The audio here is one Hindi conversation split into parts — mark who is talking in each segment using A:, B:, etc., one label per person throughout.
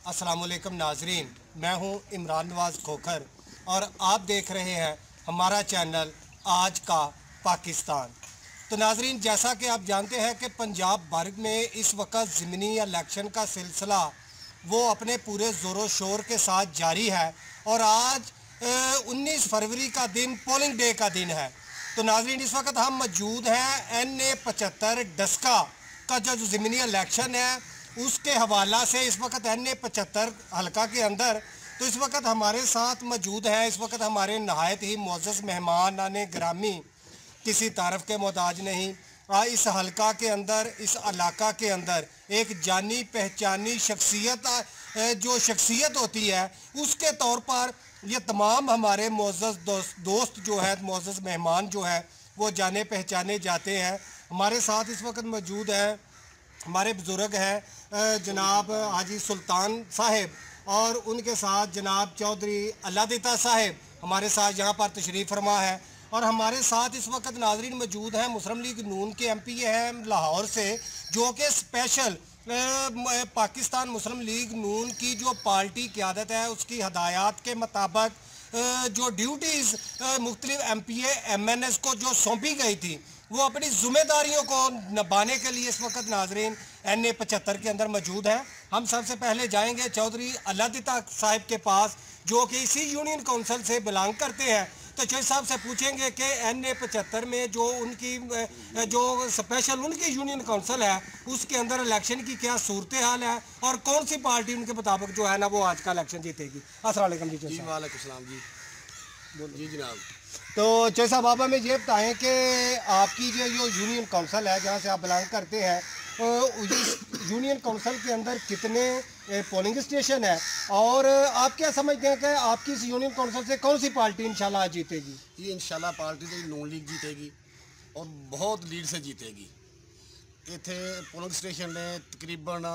A: अस्सलामुअलैकुम नाजरीन, मैं हूं इमरान नवाज़ खोखर और आप देख रहे हैं हमारा चैनल आज का पाकिस्तान। तो नाजरीन, जैसा कि आप जानते हैं कि पंजाब भर में इस वक्त ज़मीनी इलेक्शन का सिलसिला वो अपने पूरे ज़ोरों शोर के साथ जारी है और आज 19 फरवरी का दिन पोलिंग डे का दिन है। तो नाजरीन, इस वक्त हम मौजूद हैं NA-75 डस्का का जो ज़मीनी इलेक्शन है उसके हवाला से। इस वक्त NA-75 हल्का के अंदर तो इस वक्त हमारे साथ मौजूद है इस वक्त हमारे नहायत ही मुअज़्ज़ज़ मेहमान आने ग्रामी, किसी तारफ़ के मोहताज नहीं। इस हल्का के अंदर, इस इलाका के अंदर एक जानी पहचानी शख्सियत जो शख्सियत होती है उसके तौर पर ये तमाम हमारे मुअज़्ज़ज़ दोस्त जो है, मुअज़्ज़ज़ मेहमान जो है वो जाने पहचाने जाते हैं। हमारे साथ इस वक्त मौजूद है हमारे बुज़ुर्ग हैं जनाब हाजी सुल्तान साहिब और उनके साथ जनाब चौधरी अल्लादिता साहिब हमारे साथ यहाँ पर तशरीफ़ फरमा है। और हमारे साथ इस वक्त नाजरीन मौजूद हैं मुस्लिम लीग नून के MP हैं लाहौर से, जो कि स्पेशल पाकिस्तान मुस्लिम लीग नून की जो पार्टी क़यादत है उसकी हदायत के मुताबिक जो ड्यूटीज़ मुख्तलिफ MPA MNS को जो सौंपी गई थी वो अपनी ज़िम्मेदारियों को निभाने के लिए इस वक्त नाजरीन NA-75 के अंदर मौजूद हैं। हम सबसे पहले जाएंगे चौधरी अल्लादिता साहिब के पास, जो कि इसी यूनियन काउंसिल से बिलोंग करते हैं। तो चौधरी साहब से पूछेंगे कि NA-75 में जो उनकी जो स्पेशल उनकी यूनियन काउंसिल है उसके अंदर इलेक्शन की क्या सूरत हाल है और कौन सी पार्टी उनके मुताबिक जो है ना वो आज का इलेक्शन जीतेगी। अस्सलाम वालेकुम जी।
B: वालेकुम सलाम जी। जी जनाब।
A: तो चौधरी साहब आप हमें ये बताएँ कि आपकी जो यूनियन काउंसिल है जहाँ से आप बिलोंग करते हैं, इस यूनियन काउंसिल के अंदर कितने पोलिंग स्टेशन है और आप क्या समझते हैं कि आपकी इस यूनियन काउंसिल से कौन सी पार्टी इंशाल्लाह जीतेगी?
B: ये इंशाल्लाह पार्टी तो नून लीग जीतेगी और बहुत लीड से जीतेगी। इतने पोलिंग स्टेशन ने तकरीबन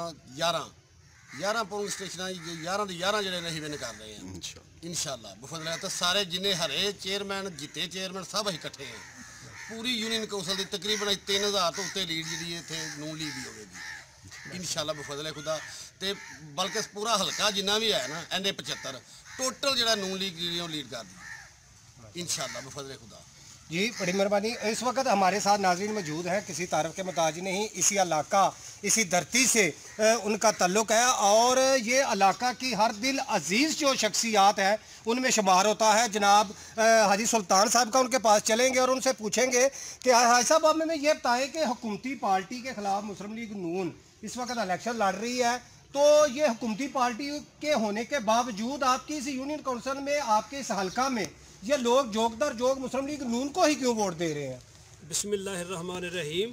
B: 11 पोलिंग स्टेशन 11 जड़े नहीं विन कर रहे हैं इंशाल्लाह बफदला। तो सारे जिन्हें हरे चेयरमैन जिते चेयरमैन सब इकट्ठे हैं। पूरी यूनियन काउंसिल की तकरीबन 3000 तो उत्ते लीड जी इतने नून लीग की होगी इंशाल्लाह बफदले खुदा। तो बल्कि पूरा हल्का जिन्ना भी है ना NA-75 टोटल जो नून लीग लीड कर दी इंशाल्लाह बफदले खुदा
A: जी। बड़ी मेहरबानी। इस वक्त हमारे साथ नाज़रीन मौजूद हैं, किसी तारफ़ के मोहताज नहीं, इसी इलाका इसी धरती से उनका ताल्लुक़ है और ये इलाका की हर दिल अजीज़ जो शख्सियात है उनमें शुमार होता है। जनाब हाजी सुल्तान साहब का उनके पास चलेंगे और उनसे पूछेंगे कि हाजी साहब आप हमें ये बताएं कि हुकूमती पार्टी के ख़िलाफ़ मुस्लिम लीग नून इस वक्त इलेक्शन लड़ रही है, तो ये हुकूमती पार्टी के होने के बावजूद आपकी इस यूनियन काउंसिल में, आपके इस हल्का में ये लोग जोग दर जोग मुस्लिम लीग नून को ही क्यों वोट दे रहे हैं?
C: बिस्मिल्लाहिर्रहमानिर्रहीम।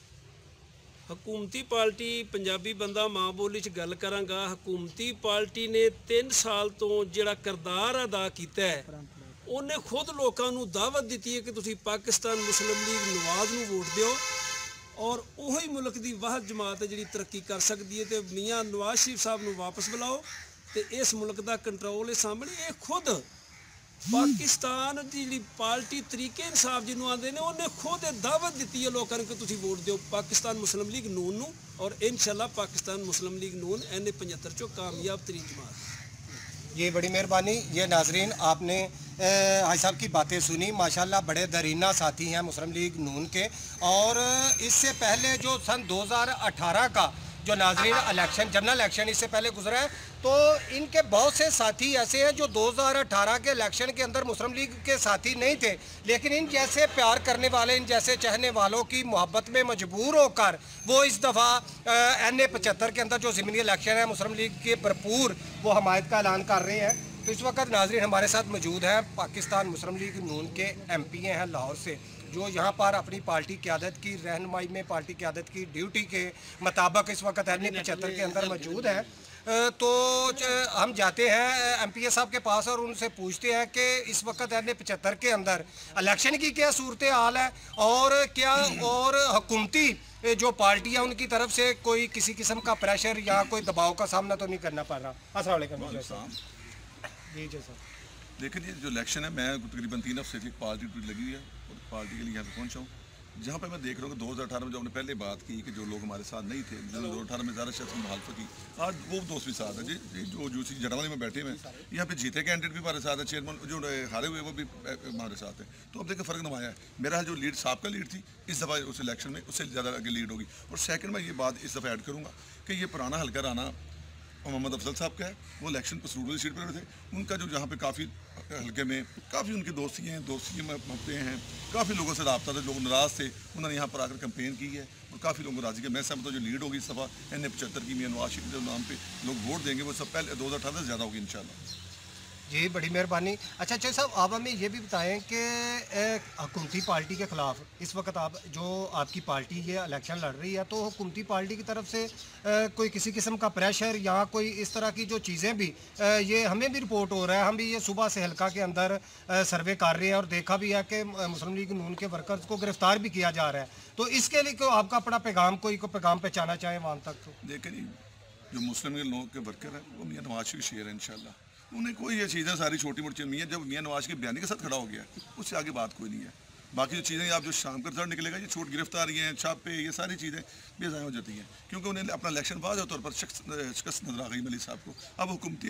C: हुकूमती पार्टी पंजाबी बंदा माँ बोली च गल करांगा। हुकूमती पार्टी ने 3 साल तो जिहड़ा किरदार अदा किया है उन्हें खुद लोगों को दावत दी है कि तुसीं पाकिस्तान मुस्लिम लीग नवाज़ नूं वोट दिओ और उही मुल्क की वाहद जमात है जी तरक्की कर सकती है। तो मियाँ नवाज शरीफ साहब नूं वापस बुलाओ तो इस मुल्क का कंट्रोल है सामने। ये खुद पाकिस्तान की जी पार्टी तरीके इंसाफ जिन्होंने आते हैं उन्हें खुद दावत दी है लोगों को तुसीं वोट दो पाकिस्तान मुस्लिम लीग नून नूं और इंशाल्लाह पाकिस्तान मुस्लिम लीग नून NA-75 चो कामयाब तरीन जमात।
A: ये बड़ी मेहरबानी। ये नाजरीन आपने हाजी साहब की बातें सुनी, माशाल्लाह बड़े दरीना साथी हैं मुस्लिम लीग नून के। और इससे पहले जो सन 2018 का जो नाजरीन इलेक्शन जनरल इलेक्शन इससे पहले गुजरा है, तो इनके बहुत से साथी ऐसे हैं जो 2018 के इलेक्शन के अंदर मुस्लिम लीग के साथी नहीं थे, लेकिन इन जैसे प्यार करने वाले, इन जैसे चाहने वालों की मोहब्बत में मजबूर होकर वो इस दफ़ा NA-75 के अंदर जो ज़मीनी इलेक्शन है मुस्लिम लीग के भरपूर वो हमायत का ऐलान कर रहे हैं। तो इस वक्त नाजरीन हमारे साथ मौजूद हैं पाकिस्तान मुस्लिम लीग नून के MPA हैं लाहौर से, जो यहाँ पर अपनी पार्टी क़यादत की रहनुमाई में, पार्टी क़यादत की ड्यूटी के मुताबिक इस वक्त NA-75 के अंदर मौजूद हैं। तो हम जाते हैं MPA साहब के पास और उनसे पूछते हैं कि इस वक्त NA-75 के अंदर इलेक्शन की क्या सूरत हाल है और क्या और हुकूमती जो पार्टी है उनकी तरफ से कोई किसी किस्म का प्रेशर या कोई दबाव का सामना तो नहीं करना पड़ रहा। अस्सलाम वालेकुम जी। जी सर,
D: देखिए जी जो इलेक्शन है, मैं तकरीबन 3 हफ्ते से पार्टी लगी हुई है और पार्टी के लिए यहाँ पे पहुँचा हूँ। जहाँ पे मैं देख रहा हूँ कि 2018 में जो हमने पहले बात की कि जो लोग हमारे साथ नहीं थे, 2018 में ज़्यादा शख्स मुखालफत की, आज वो दोस्त भी साथ है जी जो यूसी जड़ावाली में बैठे हुए हैं, यहाँ पे जीते कैंडिडेट भी हमारे साथ है, चेयरमैन जो हारे हुए वो भी हमारे साथ है। तो अब देखिए फ़र्क नुमाया है। मेरा जो लीड साहब का लीड थी, इस दफ़ा उस इलेक्शन में उससे ज़्यादा आगे लीड होगी। और सेकंड मैं ये बात इस दफ़ा ऐड करूँगा कि ये पुराना हल्का राना मोहम्मद अफजल साहब का है, वो इलेक्शन पसरूर सीट पर थे। उनका जो जहाँ पे काफ़ी हल्के में काफ़ी उनकी दोस्ती मौके हैं, काफ़ी लोगों से रब्ता था, लोग नाराज़ थे, उन्होंने यहाँ पर आकर कैंपेन की है और काफ़ी लोगों को राज़ी किया। मैं समझता हूँ जो लीड होगी इस दफ़ा NA-75 की, मियां नवाज शरीफ के नाम पे लोग वोट देंगे, वो सब पहले 2018 से ज़्यादा होगी इंशाल्लाह।
A: जी, बड़ी मेहरबानी। अच्छा चौधरी साहब, आप हमें ये भी बताएं कि हुकूमती पार्टी के ख़िलाफ़ इस वक्त जो आपकी पार्टी ये इलेक्शन लड़ रही है, तो हुकूमती पार्टी की तरफ से कोई किसी किस्म का प्रेशर या कोई इस तरह की जो चीज़ें भी ये हमें भी रिपोर्ट हो रहा है, हम भी ये सुबह से हल्का के अंदर सर्वे कर रहे हैं और देखा भी है कि मुस्लिम लीग नून के वर्कर्स को गिरफ्तार भी किया जा रहा है। तो इसके लिए कोई आपका अपना पैगाम कोई पैगाम पहुँचाना चाहे वहाँ तक? तो
D: देखिए जो मुस्लिम लोगों के वर्कर हैं वो मियां नवाज शरीफ शेयर है इंशाल्लाह। उन्हें कोई ये चीज़ें सारी छोटी मोटी मियाँ जब मियां नवाज के बयानी के साथ खड़ा हो गया, उससे आगे बात कोई नहीं है। बाकी जो चीज़ें आप जो शाम का रिजल्ट निकलेगा, ये छोट गिरफ्तारियाँ हैं, छापे, ये सारी चीज़ें बेजाय हो जाती हैं, क्योंकि उन्हें अपना इलेक्शन वाज़ेह तौर पर शिकस्त नजर आ गई मलिक साहब को। अब हुकूमती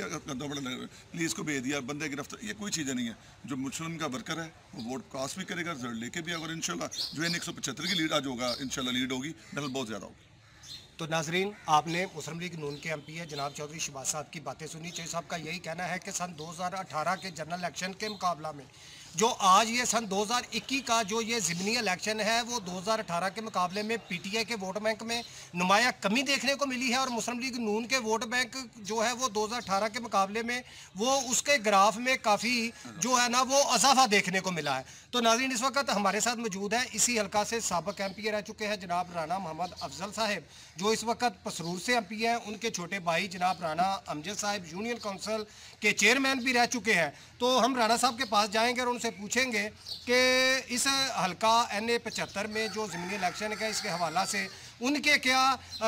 D: पुलिस को भेज दिया, बंदे गिरफ्तार, ये कोई चीज़ें नहीं है। जो मुस्लिम का वर्कर है वो वोट कास्ट भी करेगा, रिजल्ट लेके भी, अगर इंशाल्लाह जो N-175 की लीड आज होगा, इंशाल्लाह लीड होगी, नकल बहुत ज़्यादा होगी।
A: तो नाजरीन, आपने मुस्लिम लीग नून के MP है जनाब चौधरी शहबाज साहब की बातें सुनी। चौधरी साहब का यही कहना है कि सन 2018 के जनरल इलेक्शन के मुकाबला में जो आज ये सन 2021 का जो ये ज़िमनी इलेक्शन है, वो 2018 के मुकाबले में PTI के वोट बैंक में नुमाया कमी देखने को मिली है और मुस्लिम लीग नून के वोट बैंक जो है वो 2018 के मुकाबले में वो उसके ग्राफ में काफ़ी जो है ना वो इजाफा देखने को मिला है। तो नाज़रीन, इस वक्त हमारे साथ मौजूद है इसी हल्का से साबिक MP रह चुके हैं जनाब राना मोहम्मद अफजल साहब, जो इस वक्त पसरूर से MP हैं। उनके छोटे भाई जनाब राना अमजद साहब यूनियन काउंसिल के चेयरमैन भी रह चुके हैं। तो हम राना साहब के पास जाएंगे और उनसे पूछेंगे कि इस हल्का NA-75 में जो ज़िमनी इलेक्शन का इसके हवाला से उनके क्या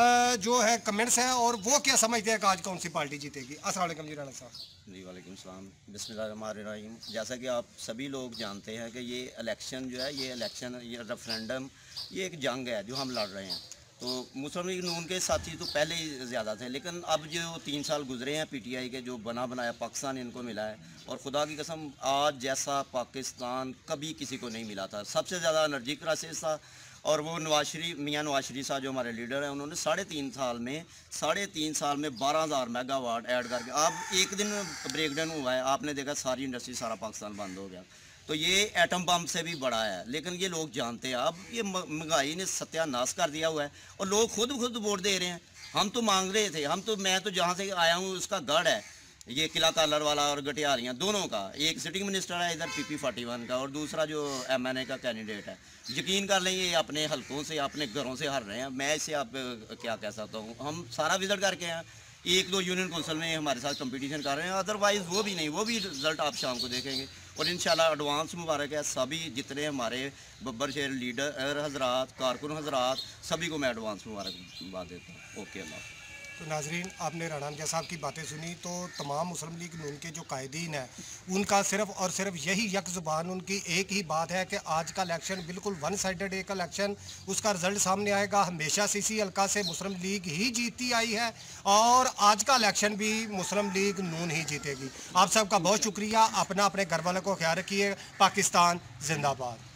A: जो है कमेंट्स हैं और वो क्या समझते हैं कि आज कौन सी पार्टी जीतेगी। अस्सलाम वालेकुम जी राना साहब।
E: जी वालेकुम सलाम, बिस्मिल्लाहिर्रहमानिर्रहीम। जैसा कि आप सभी लोग जानते हैं कि ये इलेक्शन जो है, ये इलेक्शन, ये रेफरेंडम, ये एक जंग है जो हम लड़ रहे हैं। तो मुस्लिम लीग नून के साथी तो पहले ही ज़्यादा थे, लेकिन अब जो 3 साल गुजरे हैं PTI के, जो बना बनाया पाकिस्तान इनको मिला है, और खुदा की कसम आज जैसा पाकिस्तान कभी किसी को नहीं मिला था। सबसे ज़्यादा एनर्जी क्राइसिस था, और वो मियां नवाज शरीफ साहब जो हमारे लीडर हैं, उन्होंने 3.5 साल में 12,000 मेगावाट ऐड करके, अब एक दिन ब्रेक डाउन हुआ है, आपने देखा सारी इंडस्ट्री, सारा पाकिस्तान बंद हो गया। तो ये एटम बम से भी बड़ा है, लेकिन ये लोग जानते हैं। अब ये महंगाई ने सत्यानाश कर दिया हुआ है और लोग खुद वोट दे रहे हैं। हम तो मांग रहे थे, मैं तो जहाँ से आया हूँ उसका गढ़ है ये किला तालर वाला और गटियारियाँ दोनों का। एक सिटिंग मिनिस्टर है इधर PP-41 का और दूसरा जो MNA का कैंडिडेट है। यकीन कर लें ये अपने हलकों से, अपने घरों से हार रहे हैं। मैं इससे आप क्या कह सकता हूँ, हम सारा विजिट करके हैं, 1-2 यूनियन कौंसिल में हमारे साथ कंपटीशन कर रहे हैं, अदरवाइज़ वो भी नहीं, वो भी रिजल्ट आप शाम को देखेंगे। और इंशाल्लाह एडवांस मुबारक है सभी जितने हमारे बब्बर शहर लीडर हजरात, कारकुन हजरात, सभी को मैं एडवांस मुबारकबाद देता हूँ। ओके, अल्लाह।
A: तो नाजरीन, आपने राना अमजद साहब की बातें सुनी। तो तमाम मुस्लिम लीग नून के जो कायदीन हैं, उनका सिर्फ और सिर्फ यही यक ज़ुबान, उनकी एक ही बात है कि आज का इलेक्शन बिल्कुल वन साइडेड एक इलेक्शन, उसका रिजल्ट सामने आएगा। हमेशा से इसी हल्का से मुस्लिम लीग ही जीतती आई है और आज का इलेक्शन भी मुस्लिम लीग नून ही जीतेगी। आप सबका बहुत शुक्रिया। अपना अपने घर वालों को ख्याल रखिए। पाकिस्तान जिंदाबाद।